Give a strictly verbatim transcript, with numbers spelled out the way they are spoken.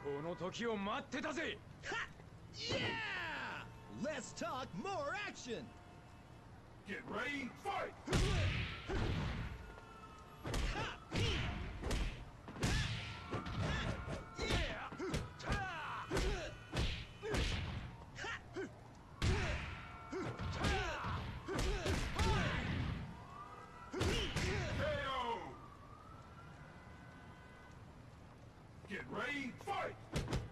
この時を待ってたぜ。 Ha! Yeah! Let's talk more action! Get ready, fight! Get ready, fight!